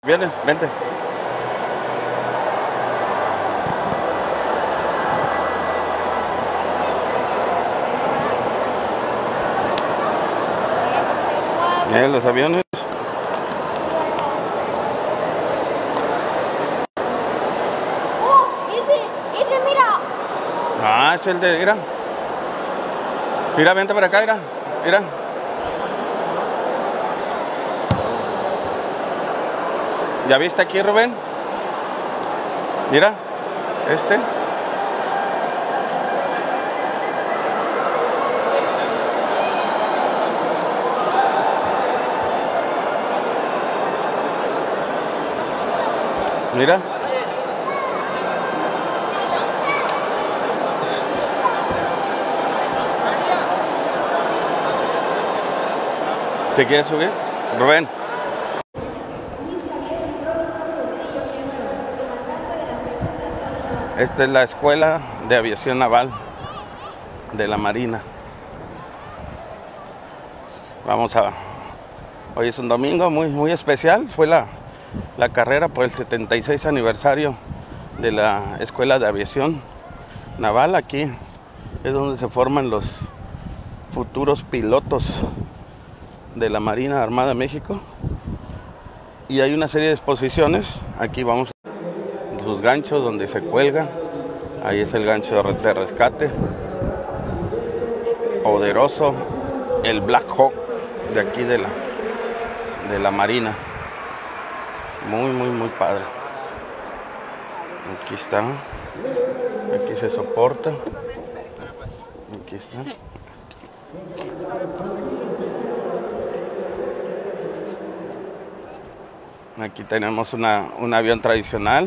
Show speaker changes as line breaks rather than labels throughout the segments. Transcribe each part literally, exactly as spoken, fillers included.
Viene, vente. Eh, los aviones.
Oh, ese, ese, mira.
Ah, es el de, mira. Mira, vente para acá, mira. Mira. ¿Ya viste aquí, Rubén? Mira, este. Mira. ¿Te quieres subir, Rubén? Esta es la Escuela de Aviación Naval de la Marina. Vamos a... Hoy es un domingo muy, muy especial. Fue la, la carrera por el setenta y seis aniversario de la Escuela de Aviación Naval. Aquí es donde se forman los futuros pilotos de la Marina Armada de México. Y hay una serie de exposiciones. Aquí vamos a sus ganchos donde se cuelga. Ahí es el gancho de rescate poderoso, el Black Hawk de aquí de la de la Marina. Muy muy muy padre. Aquí está. Aquí se soporta. Aquí está. Aquí tenemos una, un avión tradicional.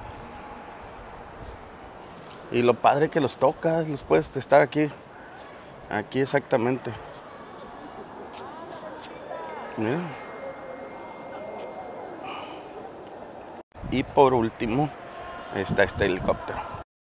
Y lo padre que los tocas, los puedes estar aquí. Aquí exactamente. Mira. Y por último está este helicóptero.